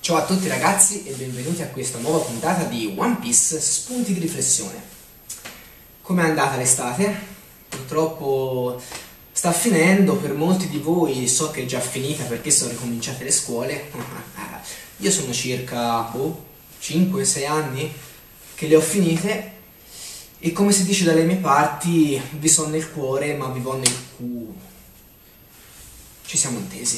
Ciao a tutti ragazzi e benvenuti a questa nuova puntata di One Piece Spunti di riflessione. Com'è andata l'estate? Purtroppo sta finendo, per molti di voi so che è già finita perché sono ricominciate le scuole. Io sono circa 5-6 anni che le ho finite e come si dice dalle mie parti vi sono nel cuore ma vi vo nel culo. Ci siamo intesi.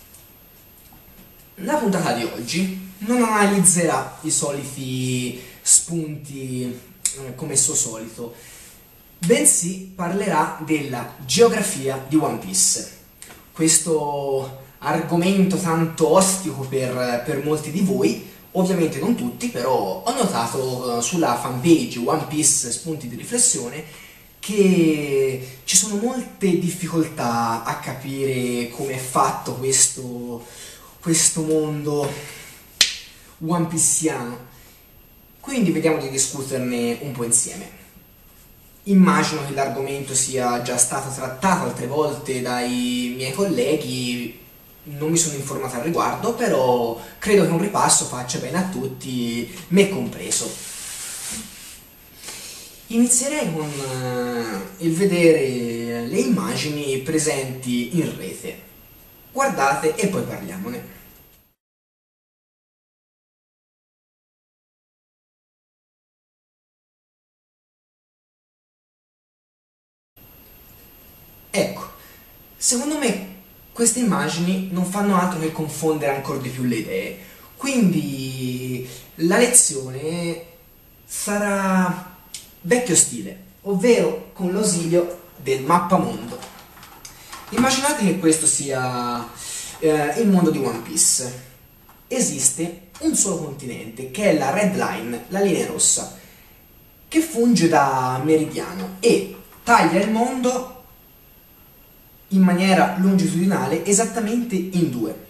La puntata di oggi non analizzerà i soliti spunti come suo solito, bensì parlerà della geografia di One Piece. Questo argomento tanto ostico per molti di voi, ovviamente non tutti, però ho notato sulla fanpage One Piece Spunti di riflessione che ci sono molte difficoltà a capire come è fatto questo mondo one pieciano, quindi vediamo di discuterne un po' insieme. Immagino che l'argomento sia già stato trattato altre volte dai miei colleghi, non mi sono informato al riguardo, però credo che un ripasso faccia bene a tutti, me compreso. Inizierei con il vedere le immagini presenti in rete. Guardate e poi parliamone. Ecco, secondo me queste immagini non fanno altro che confondere ancora di più le idee, quindi la lezione sarà vecchio stile, ovvero con l'ausilio del mappamondo. Immaginate che questo sia il mondo di One Piece. Esiste un solo continente, che è la Red Line, la linea rossa, che funge da meridiano e taglia il mondo in maniera longitudinale esattamente in due.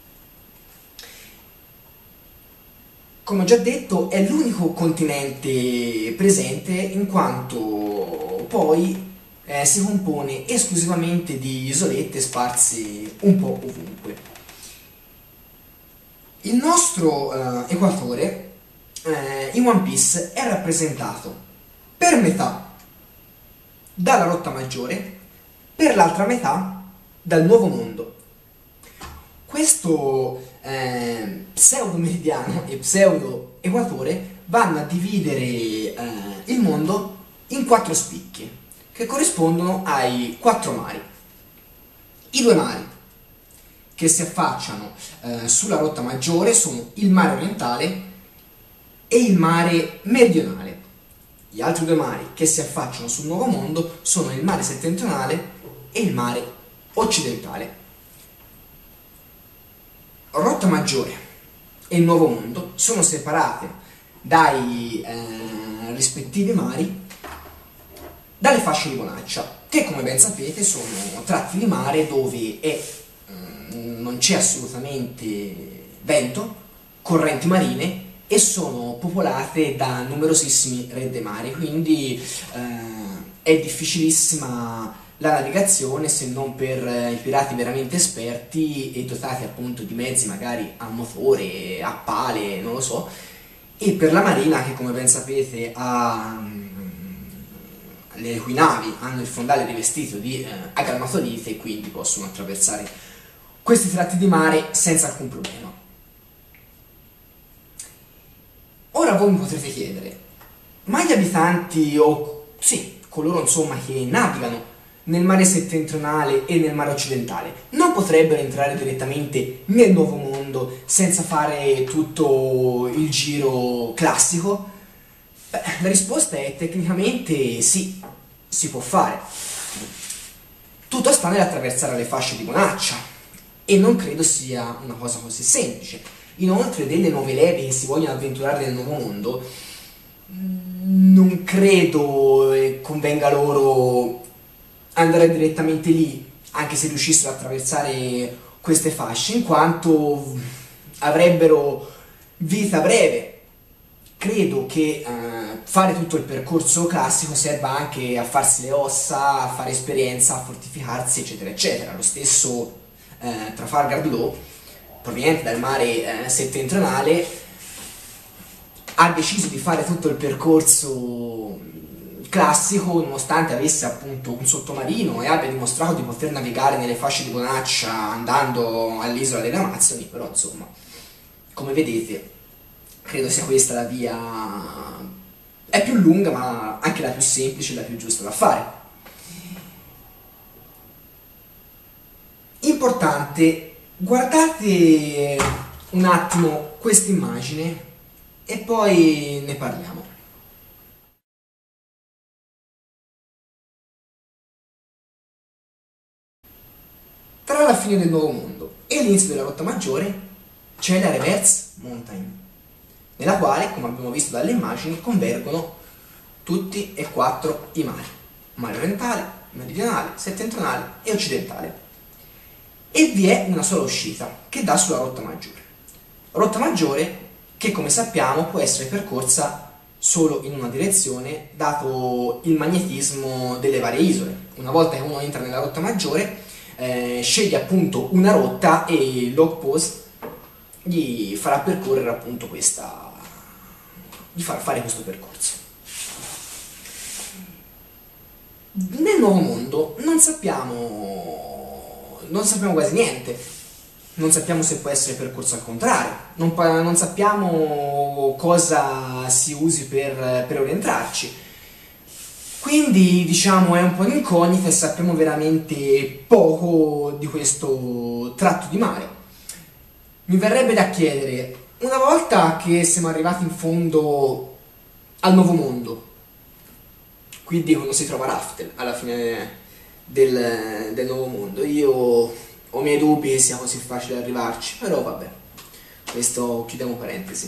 Come ho già detto, è l'unico continente presente in quanto poi si compone esclusivamente di isolette sparse un po' ovunque. Il nostro equatore in One Piece è rappresentato per metà dalla rotta maggiore, per l'altra metà dal nuovo mondo. Questo pseudo meridiano e pseudo equatore vanno a dividere il mondo in 4 spicchi che corrispondono ai 4 mari. I 2 mari che si affacciano sulla rotta maggiore sono il mare orientale e il mare meridionale. Gli altri 2 mari che si affacciano sul nuovo mondo sono il mare settentrionale e il mare occidentale. Rotta maggiore e il nuovo mondo sono separate dai rispettivi mari dalle fasce di bonaccia, che come ben sapete sono tratti di mare dove non c'è assolutamente vento, correnti marine e sono popolate da numerosissimi re dei mari, quindi è difficilissima la navigazione se non per i pirati veramente esperti e dotati appunto di mezzi magari a motore, a pale, non lo so, e per la marina che come ben sapete le cui navi hanno il fondale rivestito di agrammatolite e quindi possono attraversare questi tratti di mare senza alcun problema. Ora voi mi potrete chiedere, ma gli abitanti coloro insomma che navigano nel mare settentrionale e nel mare occidentale non potrebbero entrare direttamente nel nuovo mondo senza fare tutto il giro classico? Beh, la risposta è tecnicamente sì, si può fare. Tutto sta nell'attraversare le fasce di bonaccia e non credo sia una cosa così semplice. Inoltre delle nuove leve che si vogliono avventurare nel nuovo mondo non credo convenga loro andare direttamente lì, anche se riuscissero ad attraversare queste fasce, in quanto avrebbero vita breve. Credo che fare tutto il percorso classico serva anche a farsi le ossa, a fare esperienza, a fortificarsi, eccetera, eccetera. Lo stesso Trafalgar Law proveniente dal mare settentrionale, ha deciso di fare tutto il percorso classico, nonostante avesse appunto un sottomarino e abbia dimostrato di poter navigare nelle fasce di Bonaccia andando all'isola delle Amazzoni. Però insomma, come vedete, credo sia questa la via, è più lunga ma anche la più semplice e la più giusta da fare. Importante, guardate un attimo questa immagine e poi ne parliamo. Tra la fine del Nuovo Mondo e l'inizio della Rotta Maggiore c'è la Reverse Mountain, nella quale, come abbiamo visto dalle immagini, convergono tutti e quattro i mari: mare orientale, meridionale, settentrionale e occidentale. E vi è una sola uscita che dà sulla Rotta Maggiore. Rotta Maggiore che, come sappiamo, può essere percorsa solo in una direzione, dato il magnetismo delle varie isole. Una volta che uno entra nella Rotta Maggiore, sceglie appunto una rotta e il log post gli farà percorrere appunto gli farà fare questo percorso. Nel Nuovo Mondo non sappiamo quasi niente. Non sappiamo se può essere percorso al contrario, non sappiamo cosa si usi per orientarci. Quindi, diciamo, è un po' un'incognita e sappiamo veramente poco di questo tratto di mare. Mi verrebbe da chiedere, una volta che siamo arrivati in fondo al Nuovo Mondo, qui dicono si trova Raftel alla fine del Nuovo Mondo, io ho i miei dubbi che sia così facile arrivarci, però vabbè, questo chiudiamo parentesi.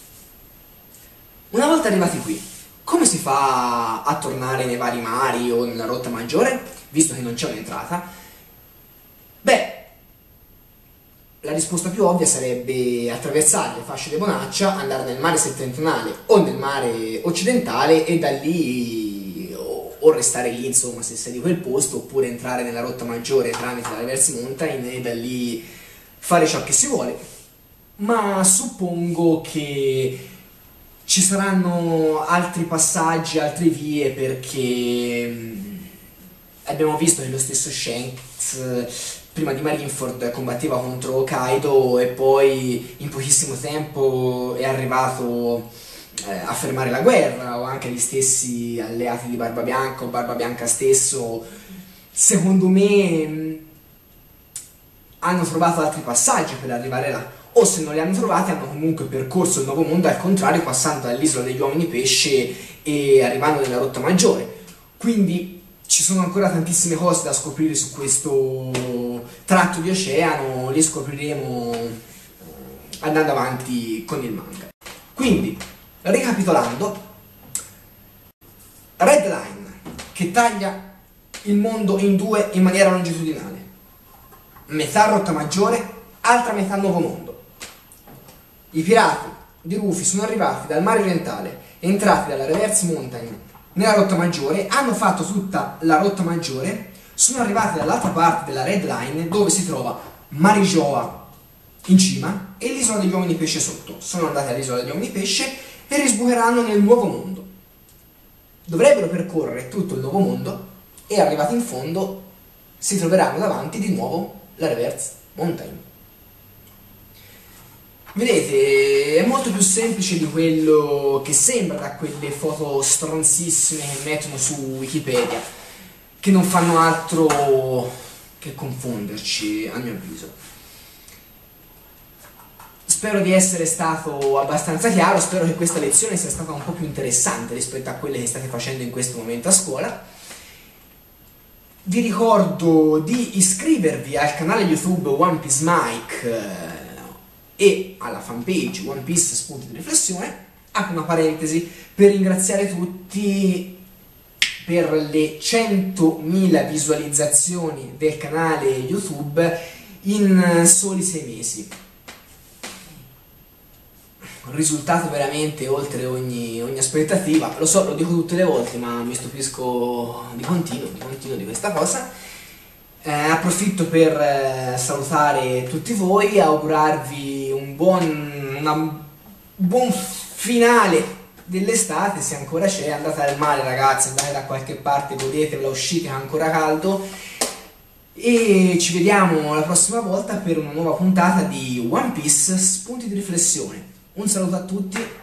Una volta arrivati qui, come si fa a tornare nei vari mari o nella Rotta Maggiore, visto che non c'è un'entrata? Beh, la risposta più ovvia sarebbe attraversare le fasce di Bonaccia, andare nel mare settentrionale o nel mare occidentale e da lì o restare lì, insomma, se sei di quel posto, oppure entrare nella Rotta Maggiore tramite la Reverse Mountain e da lì fare ciò che si vuole. Ma suppongo che ci saranno altri passaggi, altre vie, perché abbiamo visto che lo stesso Shanks prima di Marineford combatteva contro Kaido e poi in pochissimo tempo è arrivato a fermare la guerra, o anche gli stessi alleati di Barba Bianca o Barba Bianca stesso, secondo me hanno trovato altri passaggi per arrivare là, o se non li hanno trovati hanno comunque percorso il Nuovo Mondo al contrario, passando dall'isola degli uomini pesce e arrivando nella Rotta Maggiore. Quindi ci sono ancora tantissime cose da scoprire su questo tratto di oceano, li scopriremo andando avanti con il manga. Quindi, ricapitolando, Red Line che taglia il mondo in due in maniera longitudinale, metà Rotta Maggiore, altra metà Nuovo Mondo. I pirati di Rufy sono arrivati dal mare orientale, entrati dalla Reverse Mountain nella Rotta Maggiore, hanno fatto tutta la Rotta Maggiore, sono arrivati dall'altra parte della Red Line dove si trova Marijoa in cima e l'isola degli uomini pesce sotto. Sono andati all'isola degli uomini pesce e risbucheranno nel Nuovo Mondo. Dovrebbero percorrere tutto il Nuovo Mondo e arrivati in fondo si troveranno davanti di nuovo la Reverse Mountain. Vedete, è molto più semplice di quello che sembra da quelle foto stronzissime che mettono su Wikipedia, che non fanno altro che confonderci, a mio avviso. Spero di essere stato abbastanza chiaro, spero che questa lezione sia stata un po' più interessante rispetto a quelle che state facendo in questo momento a scuola. Vi ricordo di iscrivervi al canale YouTube One Piece Mike e alla fanpage One Piece Spunti di Riflessione. Apro una parentesi per ringraziare tutti per le 100.000 visualizzazioni del canale YouTube in soli 6 mesi. Un risultato veramente oltre ogni aspettativa. Lo so, lo dico tutte le volte, ma mi stupisco di continuo di questa cosa. A approfitto per salutare tutti voi, augurarvi un buon finale dell'estate, se ancora c'è. Andate al mare ragazzi, andate da qualche parte, godetevela, uscite, è ancora caldo, e ci vediamo la prossima volta per una nuova puntata di One Piece Spunti di riflessione. Un saluto a tutti.